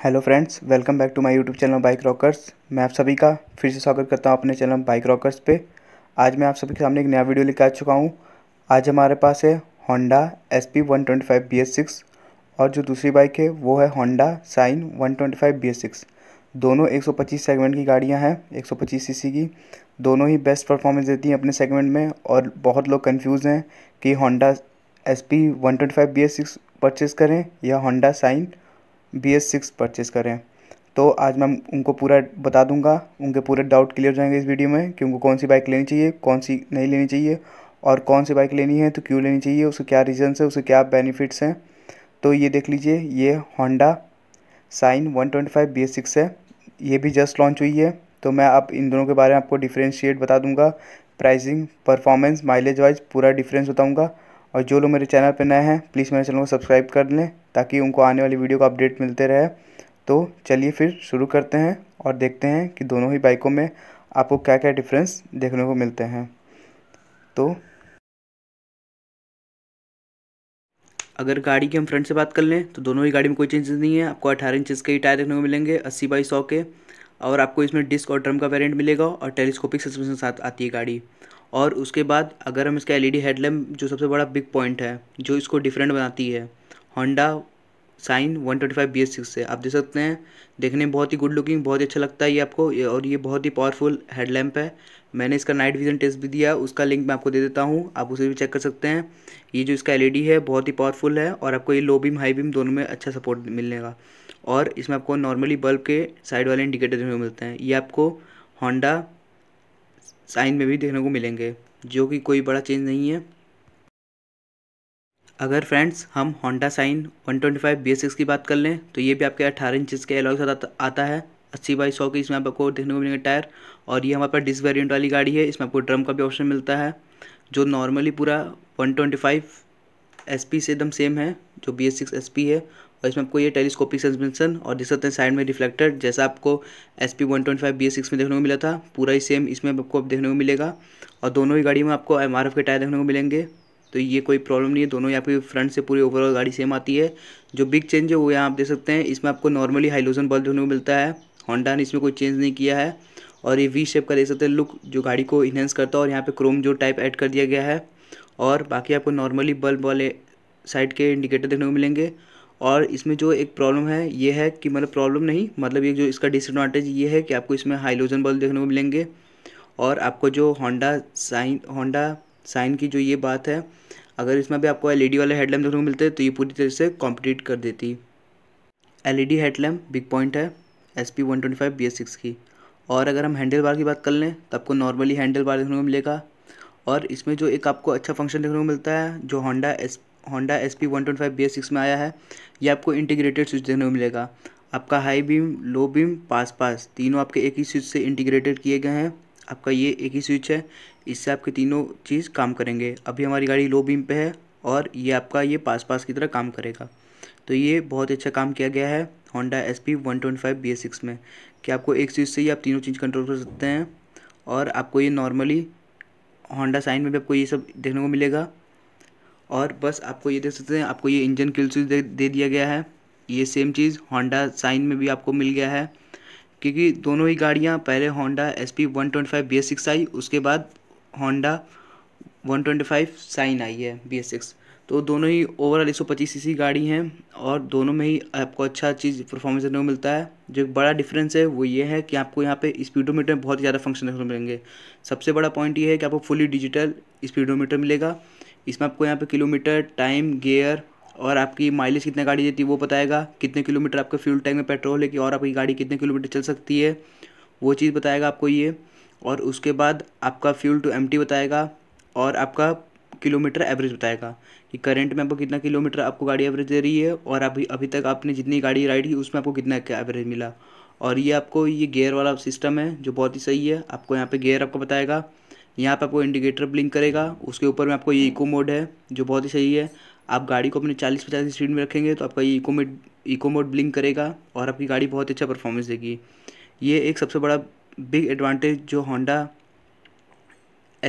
Hello friends, welcome back to my YouTube channel bike rockers. मैं आप सभी का फिर से स्वागत करता हूं अपने चैनल बाइक रॉकर्स पे। आज मैं आप सभी के सामने एक नया वीडियो लेकर आ चुका हूं। आज हमारे पास है होंडा SP125 BS6 और जो दूसरी बाइक है वो है होंडा साइन 125 BS6। दोनों 125 सेगमेंट की गाड़ियाँ हैं, 125 सीसी की। दोनों ही बेस्ट परफॉर्मेंस देती हैं अपने सेगमेंट में और बहुत लोग कन्फ्यूज़ हैं कि होंडा SP125 BS6 परचेज़ करें या होंडा साइन BS6 परचेज़ करें। तो आज मैं उनको पूरा बता दूंगा, उनके पूरे डाउट क्लियर हो जाएंगे इस वीडियो में कि उनको कौन सी बाइक लेनी चाहिए, कौन सी नहीं लेनी चाहिए और कौन सी बाइक लेनी है तो क्यों लेनी चाहिए, उसके क्या रीज़न्स है, उसके क्या बेनिफिट्स हैं। तो ये देख लीजिए, ये होंडा साइन 125 BS6 है। ये भी जस्ट लॉन्च हुई है। तो मैं अब इन दोनों के बारे में आपको डिफरेंशिएट बता दूंगा, प्राइसिंग, परफॉर्मेंस, माइलेज वाइज पूरा डिफरेंस बताऊंगा। और जो लोग मेरे चैनल पर नए हैं प्लीज़ मेरे चैनल को सब्सक्राइब कर लें ताकि उनको आने वाली वीडियो का अपडेट मिलते रहे। तो चलिए फिर शुरू करते हैं और देखते हैं कि दोनों ही बाइकों में आपको क्या क्या डिफरेंस देखने को मिलते हैं। तो अगर गाड़ी की हम फ्रंट से बात कर लें तो दोनों ही गाड़ी में कोई चेंजेस नहीं है। आपको 18 इंचज़ के ही टायर देखने को मिलेंगे 80/100 के। और आपको इसमें डिस्क और ड्रम का वेरिएंट मिलेगा और टेलीस्कोपिक सस्पेंशन साथ आती है गाड़ी। और उसके बाद अगर हम इसका LED हेडलैम्प, जो सबसे बड़ा बिग पॉइंट है जो इसको डिफरेंट बनाती है होंडा साइन 125 BS6 से, आप देख सकते हैं देखने में बहुत ही गुड लुकिंग, बहुत ही अच्छा लगता है ये आपको। और ये बहुत ही पावरफुल हेडलैम्प है। मैंने इसका नाइट विजन टेस्ट भी दिया, उसका लिंक मैं आपको दे देता हूँ, आप उसे भी चेक कर सकते हैं। ये जो इसका LED है बहुत ही पावरफुल है और आपको ये लो बीम हाई बीम दोनों में अच्छा सपोर्ट मिलेगा। और इसमें आपको नॉर्मली बल्ब के साइड वाले इंडिकेटर देखने को मिलते हैं। ये आपको होंडा साइन में भी देखने को मिलेंगे, जो कि कोई बड़ा चेंज नहीं है। अगर फ्रेंड्स हम होंडा साइन 125 BS6 की बात कर लें तो ये भी आपके 18 इंचज़ के एलॉय के साथ आता है। 80/100 की इसमें आपको देखने को मिलेंगे टायर। और ये हमारे पास डिस्क वेरिएंट वाली गाड़ी है। इसमें आपको ड्रम का भी ऑप्शन मिलता है, जो नॉर्मली पूरा 125 SP से एकदम सेम है, जो BS6 SP है। और इसमें आपको ये टेलीस्कोपिक सस्पेंशन और देख सकते हैं साइड में रिफ्लेक्टर, जैसा आपको SP125 BS6 में देखने को मिला था पूरा ही सेम इसमें आपको अब देखने को मिलेगा। और दोनों ही गाड़ी में आपको MRF के टायर देखने को मिलेंगे, तो ये कोई प्रॉब्लम नहीं है। दोनों ही आपकी फ्रंट से पूरी ओवरऑल गाड़ी सेम आती है। जो बिग चेंज है वो यहाँ आप देख सकते हैं, इसमें आपको नॉर्मली हाइलोजन बल्ब देखने को मिलता है। होंडा ने इसमें कोई चेंज नहीं किया है। और ये V शेप का देख सकते हैं लुक, जो गाड़ी को इन्हेंस करता है। और यहाँ पे क्रोम जो टाइप ऐड कर दिया गया है। और बाकी आपको नॉर्मली बल्ब वाले साइड के इंडिकेटर देखने को मिलेंगे। और इसमें जो एक प्रॉब्लम है ये है कि, मतलब प्रॉब्लम नहीं, मतलब ये जो इसका डिसएडवांटेज ये है कि आपको इसमें हाइलोजन बल्ब देखने को मिलेंगे। और आपको जो होंडा साइन की जो ये बात है, अगर इसमें भी आपको LED वाले हेडलैम्प देखने को मिलते हैं तो ये पूरी तरह से कॉम्पिटिट कर देती। LED हेडलैम्प बिग पॉइंट है SP125 BS6 की। और अगर हम हैंडल बार की बात कर लें तो आपको नॉर्मली हैंडल बार देखने को मिलेगा। और इसमें जो एक आपको अच्छा फंक्शन देखने को मिलता है जो होंडा SP125 BS6 में आया है, ये आपको इंटीग्रेटेड स्विच देखने को मिलेगा। आपका high beam, low beam, pass तीनों आपके एक ही स्विच से इंटीग्रेटेड किए गए हैं। आपका ये एक ही स्विच है, इससे आपके तीनों चीज़ काम करेंगे। अभी हमारी गाड़ी लो बीम पे है और ये आपका ये पास की तरह काम करेगा। तो ये बहुत अच्छा काम किया गया है होंडा SP125 BS6 में, कि आपको एक स्विच से ही आप तीनों चीज़ कंट्रोल कर सकते हैं। और आपको ये नॉर्मली होंडा साइन में भी आपको ये सब देखने को मिलेगा। और बस आपको ये देख सकते हैं, आपको ये इंजन किल स्विच दे दिया गया है। ये सेम चीज़ होंडा साइन में भी आपको मिल गया है, क्योंकि दोनों ही गाड़ियाँ पहले होंडा SP125 BS6 आई, उसके बाद होंडा 125 साइन आई है BS6। तो दोनों ही ओवरऑल 125 सीसी गाड़ी हैं और दोनों में ही आपको अच्छा चीज़ परफॉर्मेंस देखने को मिलता है। जो एक बड़ा डिफरेंस है वो ये है कि आपको यहाँ पे स्पीडोमीटर में बहुत ज़्यादा फंक्शन देखने को मिलेंगे। सबसे बड़ा पॉइंट ये है कि आपको फुली डिजिटल स्पीडोमीटर मिलेगा। इसमें आपको यहाँ पे किलोमीटर, टाइम, गियर और आपकी माइलेज कितने गाड़ी देती है वो बताएगा। कितने किलोमीटर आपका फ्यूल टैंक में पेट्रोल है कि और आपकी गाड़ी कितने किलोमीटर चल सकती है वो चीज़ बताएगा आपको ये। और उसके बाद आपका फ्यूल टू एम्प्टी बताएगा और आपका किलोमीटर एवरेज बताएगा कि करंट में आपको कितना किलोमीटर आपको गाड़ी एवरेज दे रही है और अभी तक आपने जितनी गाड़ी राइड की उसमें आपको कितना एवरेज मिला। और ये आपको ये गियर वाला सिस्टम है जो बहुत ही सही है। आपको यहाँ पे गियर आपको बताएगा, यहाँ पे आपको इंडिकेटर ब्लिंक करेगा, उसके ऊपर में आपको ये इको मोड है जो बहुत ही सही है। आप गाड़ी को अपने 40-50 की स्पीड में रखेंगे तो आपका ये इको मोड ब्लिंक करेगा और आपकी गाड़ी बहुत अच्छा परफॉर्मेंस देगी। ये एक सबसे बड़ा बिग एडवांटेज जो होंडा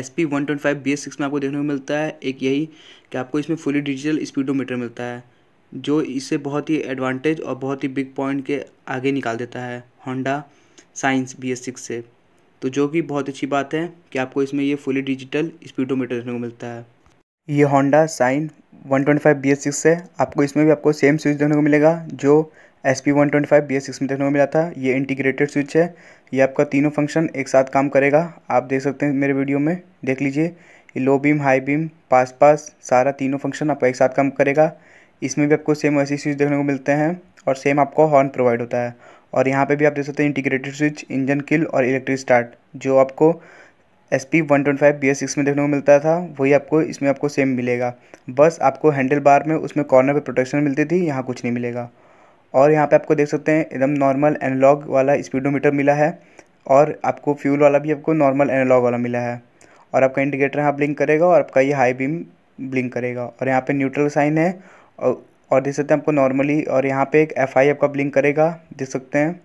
SP125 BS6 में आपको देखने को मिलता है, एक यही कि आपको इसमें फुली डिजिटल स्पीडोमीटर मिलता है। जो इसे बहुत ही एडवांटेज और बहुत ही बिग पॉइंट के आगे निकाल देता है होंडा साइंस BS6 से। तो जो कि बहुत अच्छी बात है कि आपको इसमें ये फुली डिजिटल स्पीडोमीटर देखने को मिलता है। ये होंडा साइन 125 BS6 है। आपको इसमें भी आपको सेम स्विच देखने को मिलेगा जो SP 125 BS6 में देखने को मिला था। ये इंटीग्रेटेड स्विच है। ये आपका तीनों फंक्शन एक साथ काम करेगा। आप देख सकते हैं मेरे वीडियो में, देख लीजिए। ये low beam, high beam, pass pass, सारा तीनों फंक्शन आपका एक साथ काम करेगा। इसमें भी आपको सेम वैसे स्विच देखने को मिलते हैं और सेम आपको हॉर्न प्रोवाइड होता है। और यहाँ पे भी आप देख सकते हैं इंटीग्रेटेड स्विच, इंजन किल और इलेक्ट्रिक स्टार्ट, जो आपको SP 125 BS6 में देखने को मिलता था वही आपको इसमें आपको सेम मिलेगा। बस आपको हैंडल बार में उसमें कॉर्नर पे प्रोटेक्शन मिलती थी, यहाँ कुछ नहीं मिलेगा। और यहाँ पे आपको देख सकते हैं एकदम नॉर्मल एनालॉग वाला स्पीडोमीटर मिला है और आपको फ्यूल वाला भी आपको नॉर्मल एनालॉग वाला मिला है। और आपका इंडिकेटर यहाँ ब्लिंक करेगा और आपका ये हाई बीम ब्लिंक करेगा। और यहाँ पे न्यूट्रल साइन है और देख सकते हैं आपको नॉर्मली। और यहाँ पे एक FI आपका ब्लिंक करेगा, देख सकते हैं।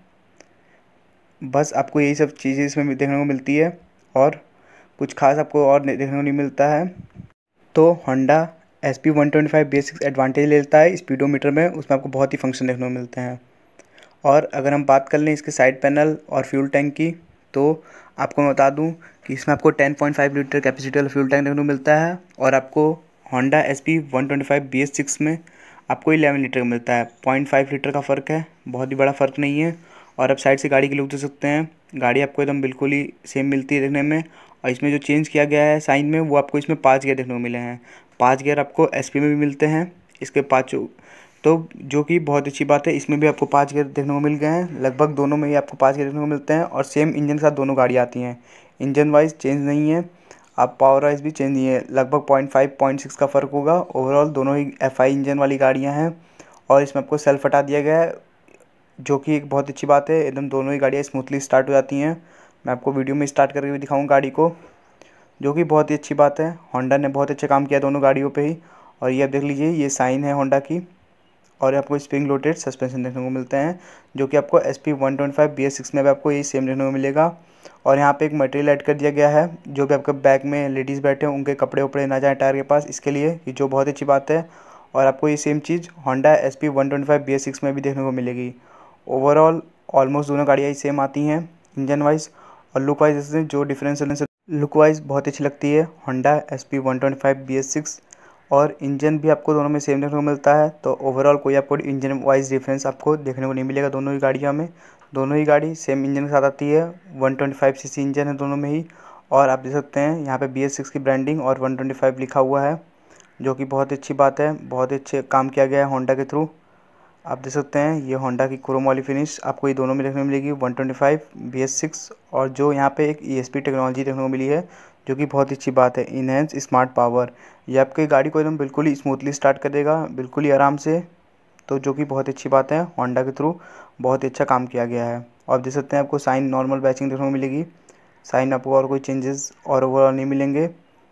बस आपको यही सब चीज़ें इसमें देखने को मिलती है और कुछ खास आपको और देखने को नहीं मिलता है। तो होंडा SP 125 BS6 एडवांटेज लेता है स्पीडोमीटर में, उसमें आपको बहुत ही फंक्शन देखने को मिलते हैं। और अगर हम बात कर लें इसके साइड पैनल और फ्यूल टैंक की, तो आपको मैं बता दूं कि इसमें आपको 10.5 लीटर कैपेसिटी वाला फ्यूल टैंक देखने को मिलता है। और आपको होंडा SP 125 BS6 में आपको 11 लीटर का मिलता है। 0.5 लीटर का फ़र्क है, बहुत ही बड़ा फ़र्क नहीं है। और आप साइड से गाड़ी की लुक देख सकते हैं, गाड़ी आपको एकदम बिल्कुल ही सेम मिलती है देखने में। और इसमें जो चेंज किया गया है साइन में, वो आपको इसमें 5 गियर देखने को मिले हैं। 5 गियर आपको SP में भी मिलते हैं इसके पाँचों, तो जो कि बहुत अच्छी बात है। इसमें भी आपको 5 गियर देखने को मिल गए हैं, लगभग दोनों में ही आपको 5 गियर देखने को मिलते हैं। और सेम इंजन के साथ दोनों गाड़ी आती हैं, इंजन वाइज चेंज नहीं है, आप पावर वाइज भी चेंज नहीं है। लगभग 0.5 0.6 का फ़र्क होगा। ओवरऑल दोनों ही FI इंजन वाली गाड़ियाँ हैं। और इसमें आपको सेल्फ हटा दिया गया है, जो कि एक बहुत अच्छी बात है। एकदम दोनों ही गाड़ियाँ स्मूथली स्टार्ट हो जाती हैं। मैं आपको वीडियो में स्टार्ट करके भी दिखाऊँ गाड़ी को, जो कि बहुत ही अच्छी बात है। होंडा ने बहुत अच्छा काम किया दोनों गाड़ियों पे ही। और ये आप देख लीजिए, ये साइन है होंडा की। और आपको स्प्रिंग लोडेड सस्पेंशन देखने को मिलते हैं, जो कि आपको SP 125 BS6 में भी आपको यही सेम देखने को मिलेगा। और यहाँ पे एक मटेरियल ऐड कर दिया गया है, जो भी आपके बैग में लेडीज़ बैठे हैं उनके कपड़े उपड़े ना जाए टायर के पास, इसके लिए, कि जो बहुत अच्छी बात है। और आपको ये सेम चीज़ होंडा SP 125 BS6 में भी देखने को मिलेगी। ओवरऑल ऑलमोस्ट दोनों गाड़ियाँ ही सेम आती हैं इंजन वाइज। और लुक वाइज इसमें जो डिफरेंस लुक वाइज बहुत अच्छी लगती है होंडा SP 125 BS6। और इंजन भी आपको दोनों में सेम देखने को मिलता है। तो ओवरऑल कोई आपको इंजन वाइज डिफरेंस आपको देखने को नहीं मिलेगा दोनों ही गाड़ियों में। दोनों ही गाड़ी सेम इंजन के साथ आती है, 125 cc इंजन है दोनों में ही। और आप देख सकते हैं यहाँ पे BS6 की ब्रांडिंग और 125 लिखा हुआ है, जो कि बहुत अच्छी बात है। बहुत अच्छे काम किया गया है होंडा के थ्रू। आप देख सकते हैं ये होंडा की क्रोम वाली फिनिश आपको ये दोनों में देखने को मिलेगी, 125 BS6। और जो यहाँ पे एक ESP टेक्नोलॉजी देखने को मिली है, जो कि बहुत अच्छी बात है, इनहेंस स्मार्ट पावर। ये आपकी गाड़ी को एकदम बिल्कुल ही स्मूथली स्टार्ट कर देगा, बिल्कुल ही आराम से। तो जो कि बहुत अच्छी बात है, होंडा के थ्रू बहुत ही अच्छा काम किया गया है। और आप देख सकते हैं आपको साइन नॉर्मल बैचिंग देखने को मिलेगी, साइन आपको और कोई चेंजेस और ओवरऑल नहीं मिलेंगे।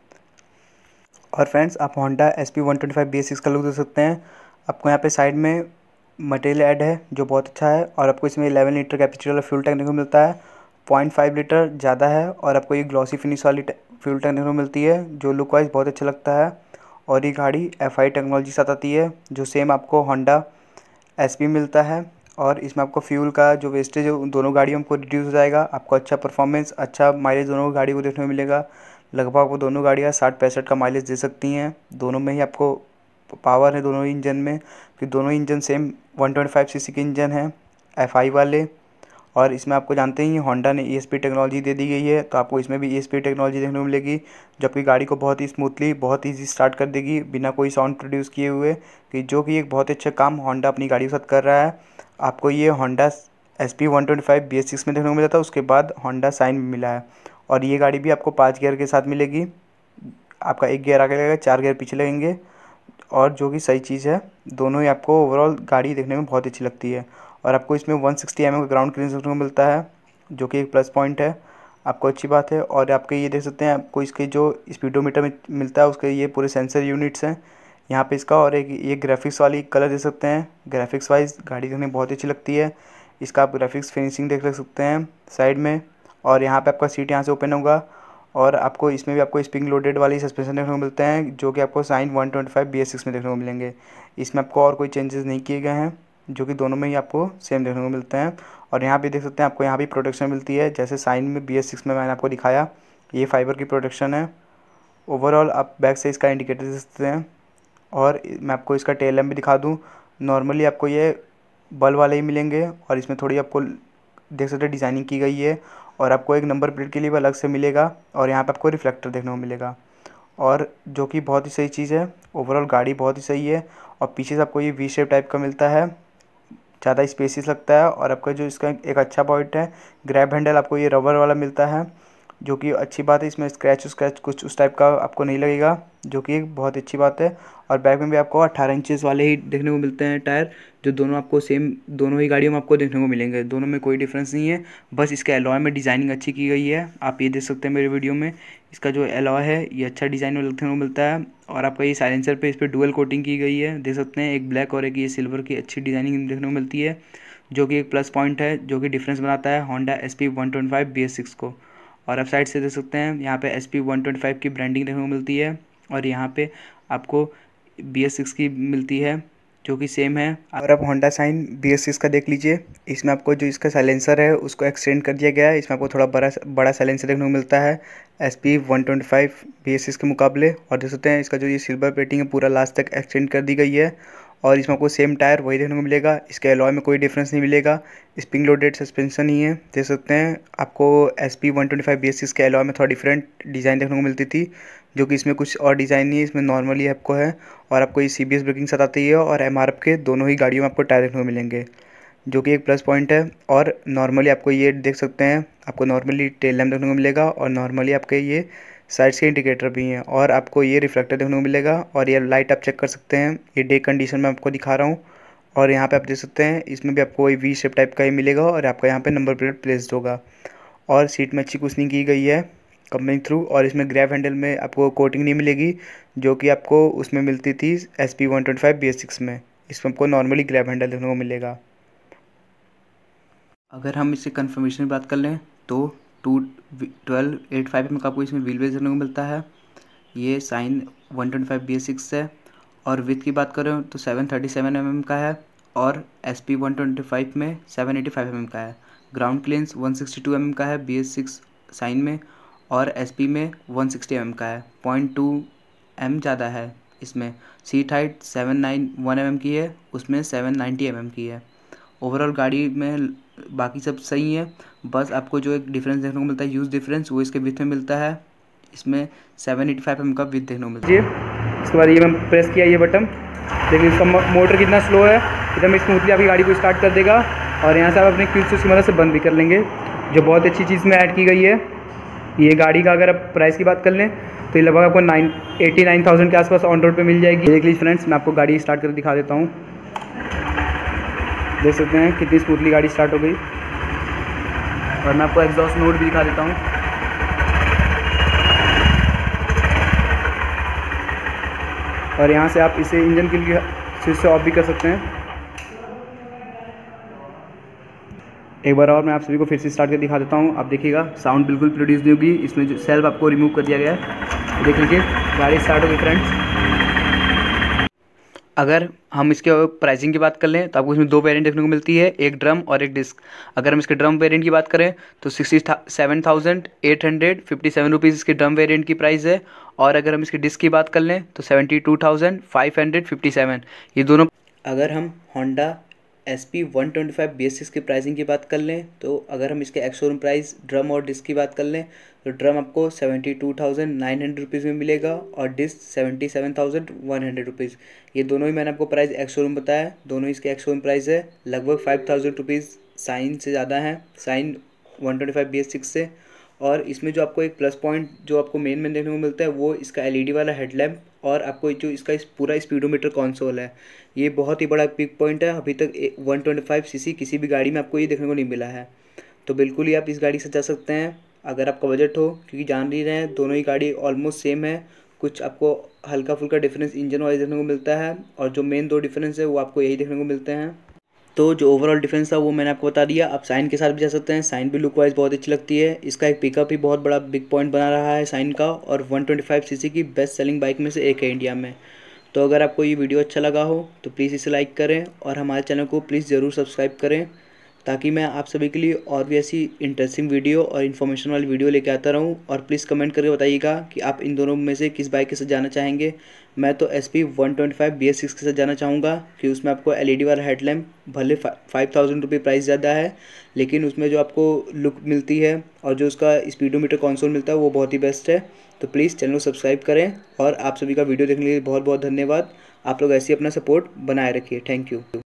और फ्रेंड्स, आप होंडा SP 125 BS6 का लुक देख सकते हैं। आपको यहाँ पे साइड में मटेरियल ऐड है जो बहुत अच्छा है। और आपको इसमें 11 लीटर कैपेसिटी वाला फ्यूल टैंक देखने को मिलता है, 0.5 लीटर ज़्यादा है। और आपको ये ग्लॉसी फिनिश वाली फ्यूल टैंक देखने को मिलती है, जो लुक वाइज बहुत अच्छा लगता है। और ये गाड़ी FI टेक्नोलॉजी के साथ आती है, जो सेम आपको होंडा SP मिलता है। और इसमें आपको फ्यूल का जो वेस्टेज है उन दोनों गाड़ियों को रिड्यूस हो जाएगा। आपको अच्छा परफॉर्मेंस, अच्छा माइलेज दोनों गाड़ी को देखने को मिलेगा। लगभग आपको दोनों गाड़ियाँ 60-65 का माइलेज दे सकती हैं। दोनों में ही आपको पावर है दोनों ही इंजन में, कि दोनों ही इंजन सेम 125 cc के इंजन हैं FI वाले। और इसमें आपको जानते ही होंडा ने ESP टेक्नोलॉजी दे दी गई है, तो आपको इसमें भी ESP टेक्नोलॉजी देखने को मिलेगी, जो आपकी गाड़ी को बहुत ही स्मूथली, बहुत ईजी स्टार्ट कर देगी बिना कोई साउंड प्रोड्यूस किए हुए, कि जो कि एक बहुत अच्छा काम होंडा अपनी गाड़ी के साथ कर रहा है। आपको ये होंडा SP 125 BS6 में देखने को मिला था, उसके बाद होंडा साइन में मिला है। और ये गाड़ी भी आपको 5 गियर के साथ मिलेगी, आपका 1 गियर आगे लगेगा, 4 गियर पीछे लगेंगे। और जो कि सही चीज़ है, दोनों ही आपको ओवरऑल गाड़ी देखने में बहुत अच्छी लगती है। और आपको इसमें 160 mm का ग्राउंड क्लियरेंस देखने को मिलता है, जो कि एक प्लस पॉइंट है, आपको अच्छी बात है। और आपके ये देख सकते हैं आपको इसके जो स्पीडोमीटर में मिलता है उसके ये पूरे सेंसर यूनिट्स हैं यहाँ पे इसका। और एक ये ग्राफिक्स वाली कलर देख सकते हैं, ग्राफिक्स वाइज गाड़ी देखने में बहुत अच्छी लगती है। इसका आप ग्राफिक्स फिनिशिंग देख सकते हैं साइड में। और यहाँ पे आपका सीट यहाँ से ओपन होगा और आपको इसमें भी आपको स्प्रिंग लोडेड वाली सस्पेंशन देखने को मिलते हैं, जो कि आपको साइन 125 BS6 में देखने को मिलेंगे। इसमें आपको और कोई चेंजेस नहीं किए गए हैं, जो कि दोनों में ही आपको सेम देखने को मिलते हैं। और यहाँ पे देख सकते हैं आपको यहाँ भी प्रोटेक्शन मिलती है, जैसे साइन में BS6 में मैंने आपको दिखाया, ये फाइबर की प्रोटेक्शन है। ओवरऑल आप बैक से इसका इंडिकेटर देख सकते हैं। और मैं आपको इसका टेल लैम्प भी दिखा दूँ। नॉर्मली आपको ये बल्ब वाले ही मिलेंगे, और इसमें थोड़ी आपको देख सकते हैं डिज़ाइनिंग की गई है। और आपको एक नंबर प्लेट के लिए भी अलग से मिलेगा, और यहाँ पे आपको रिफ्लेक्टर देखने को मिलेगा, और जो कि बहुत ही सही चीज़ है। ओवरऑल गाड़ी बहुत ही सही है। और पीछे से आपको ये वी शेप टाइप का मिलता है, ज़्यादा स्पेसियस लगता है। और आपका जो इसका एक अच्छा पॉइंट है, ग्रैब हैंडल आपको ये रबर वाला मिलता है, जो कि अच्छी बात है। इसमें स्क्रैच कुछ उस टाइप का आपको नहीं लगेगा, जो कि एक बहुत अच्छी बात है। और बैक में भी आपको 18 इंचेस वाले ही देखने को मिलते हैं टायर, जो दोनों आपको सेम दोनों ही गाड़ियों में आपको देखने को मिलेंगे। दोनों में कोई डिफरेंस नहीं है, बस इसके एलॉय में डिज़ाइनिंग अच्छी की गई है। आप ये देख सकते हैं मेरे वीडियो में, इसका जो एलॉय है ये अच्छा डिज़ाइन में देखने को मिलता है। और आपका ये साइलेंसर पे इस पर डुअल कोटिंग की गई है, देख सकते हैं, एक ब्लैक और एक ये सिल्वर की अच्छी डिज़ाइनिंग देखने को मिलती है, जो कि एक प्लस पॉइंट है, जो कि डिफरेंस बनाता है होंडा SP 125 BS6 को। और आप साइड से देख सकते हैं यहाँ पे SP 125 की ब्रांडिंग देखने को मिलती है, और यहाँ पे आपको BS6 की मिलती है, जो कि सेम है। और आप होंडा साइन BS6 का देख लीजिए, इसमें आपको जो इसका साइलेंसर है उसको एक्सटेंड कर दिया गया है। इसमें आपको थोड़ा बड़ा साइलेंसर देखने को मिलता है SP 125 BS6 के मुकाबले। और देख सकते हैं इसका जो ये सिल्वर प्लेटिंग है पूरा लास्ट तक एक्सटेंड कर दी गई है। और इसमें आपको सेम टायर वही देखने को मिलेगा, इसके एलॉय में कोई डिफरेंस नहीं मिलेगा, स्प्रिंग लोडेड सस्पेंशन ही है। देख सकते हैं आपको SP 125 BS6 के एलॉय में थोड़ा डिफरेंट डिज़ाइन देखने को मिलती थी, जो कि इसमें कुछ और डिज़ाइन नहीं है, इसमें नॉर्मली आपको है। और आपको ये CBS ब्रेकिंग साथ आती है, और MRF के दोनों ही गाड़ियों में आपको टायर देखने को मिलेंगे, जो कि एक प्लस पॉइंट है। और नॉर्मली आपको ये देख सकते हैं, आपको नॉर्मली टेल लैम्प देखने को मिलेगा, और नॉर्मली आपके ये साइड्स के इंडिकेटर भी हैं, और आपको ये रिफ्लेक्टर देखने को मिलेगा। और ये लाइट आप चेक कर सकते हैं, ये डे कंडीशन में आपको दिखा रहा हूँ। और यहाँ पे आप देख सकते हैं इसमें भी आपको वही वी शेप टाइप का ही मिलेगा, और आपका यहाँ पे नंबर प्लेट प्लेस्ड होगा। और सीट में अच्छी कुशनिंग की गई है कंपनी थ्रू। और इसमें ग्रैब हैंडल में आपको कोटिंग नहीं मिलेगी, जो कि आपको उसमें मिलती थी SP 125 BS6 में। इसमें आपको नॉर्मली ग्रैब हैंडल देखने को मिलेगा। अगर हम इसकी कन्फर्मेशन की बात कर लें तो 1285 में आपको इसमें व्हील बेस देखने को मिलता है, ये साइन 125 BS6 है। और विथ की बात करें तो 737 mm का है, और SP 125 में 785 mm का है। ग्राउंड क्लियरेंस 162 mm का है BS6 साइन में, और SP में 160 mm का है, 0.2 m ज़्यादा है इसमें। सीट हाइट 791 mm की है, उसमें 790 mm की है। ओवरऑल गाड़ी में बाकी सब सही है, बस आपको जो एक डिफरेंस देखने को मिलता है यूज़ डिफरेंस, वो इसके विथ में मिलता है। इसमें 785 mm का विथ देखने को मिलता है। इसके बाद ये मैं प्रेस किया ये बटन, देखिए इसका मोटर कितना स्लो है, एकदम स्मूथली आपकी गाड़ी को स्टार्ट कर देगा। और यहाँ से आप अपने क्विक स्विच की मदद से बंद भी कर लेंगे, जो बहुत अच्छी चीज़ में ऐड की गई है। ये गाड़ी का अगर आप प्राइस की बात कर लें तो ये लगभग आपको 89,000 के आसपास ऑन रोड पे मिल जाएगी। देख लीजिए फ्रेंड्स, मैं आपको गाड़ी स्टार्ट करके दिखा देता हूँ। देख सकते हैं कितनी स्मूथली गाड़ी स्टार्ट हो गई। और मैं आपको एग्जॉस्ट नोट भी दिखा देता हूँ। और यहाँ से आप इसे इंजन के लिए स्विच से ऑफ भी कर सकते हैं। एक बार और मैं आप सभी को फिर से स्टार्ट कर दिखा देता हूँ। आप देखिएगा साउंड बिल्कुल प्रोड्यूस नहीं होगी, इसमें जो सेल्फ आपको रिमूव कर दिया गया है। देख लीजिए गाड़ी स्टार्ट हो गई फ्रेंड्स। अगर हम इसके प्राइसिंग की बात कर लें तो आपको इसमें दो वेरिएंट देखने को मिलती है, एक ड्रम और एक डिस्क। अगर हम इसके ड्रम वेरिएंट की बात करें तो 67,857 रुपीज़ इसके ड्रम वेरिएंट की प्राइस है। और अगर हम इसकी डिस्क की बात कर लें तो 72,557। ये दोनों। अगर हम होंडा SP 125 BS6 की प्राइसिंग की बात कर लें तो अगर हम इसके एक्स शोरूम प्राइस ड्रम और डिस्क की बात कर लें तो ड्रम आपको 72,900 रुपीज़ में मिलेगा, और डिस्क 77,100 रुपीज़। ये दोनों ही मैंने आपको प्राइस एक्स शोरूम बताया, दोनों इसके एक्स शोरूम प्राइस है लगभग 5,000 रुपीज़ साइन से ज़्यादा है, साइन 125 BS6 से। और इसमें जो आपको एक प्लस पॉइंट जो आपको मेन देखने को मिलता है वो इसका LED वाला हेडलैम्प, और आपको जो इसका पूरा स्पीडोमीटर कंसोल है, ये बहुत ही बड़ा पिक पॉइंट है। अभी तक 125cc किसी भी गाड़ी में आपको ये देखने को नहीं मिला है, तो बिल्कुल ही आप इस गाड़ी से जा सकते हैं अगर आपका बजट हो, क्योंकि जान ही रहे हैं दोनों ही गाड़ी ऑलमोस्ट सेम है। कुछ आपको हल्का फुल्का डिफरेंस इंजन वाइज देखने को मिलता है, और जो मेन दो डिफरेंस है वो आपको यही देखने को मिलते हैं। तो जो ओवरऑल डिफरेंस था वो मैंने आपको बता दिया। आप साइन के साथ भी जा सकते हैं, साइन भी लुक वाइज बहुत अच्छी लगती है। इसका एक पिकअप ही बहुत बड़ा बिग पॉइंट बना रहा है साइन का, और 125 सीसी की बेस्ट सेलिंग बाइक में से एक है इंडिया में। तो अगर आपको ये वीडियो अच्छा लगा हो तो प्लीज़ इसे लाइक करें और हमारे चैनल को प्लीज़ ज़रूर सब्सक्राइब करें, ताकि मैं आप सभी के लिए और भी ऐसी इंटरेस्टिंग वीडियो और इन्फॉर्मेशन वाली वीडियो लेके आता रहूं। और प्लीज़ कमेंट करके बताइएगा कि आप इन दोनों में से किस बाइक के साथ जाना चाहेंगे। मैं तो SP125 BS6 के साथ जाना चाहूँगा, कि उसमें आपको LED वाला हेडलैम्प, भले 5000 रुपये प्राइस ज़्यादा है, लेकिन उसमें जो आपको लुक मिलती है और जो उसका स्पीडोमीटर कंसोल मिलता है वो बहुत ही बेस्ट है। तो प्लीज़ चैनल को सब्सक्राइब करें, और आप सभी का वीडियो देखने के लिए बहुत बहुत धन्यवाद। आप लोग ऐसे ही अपना सपोर्ट बनाए रखिए। Thank you.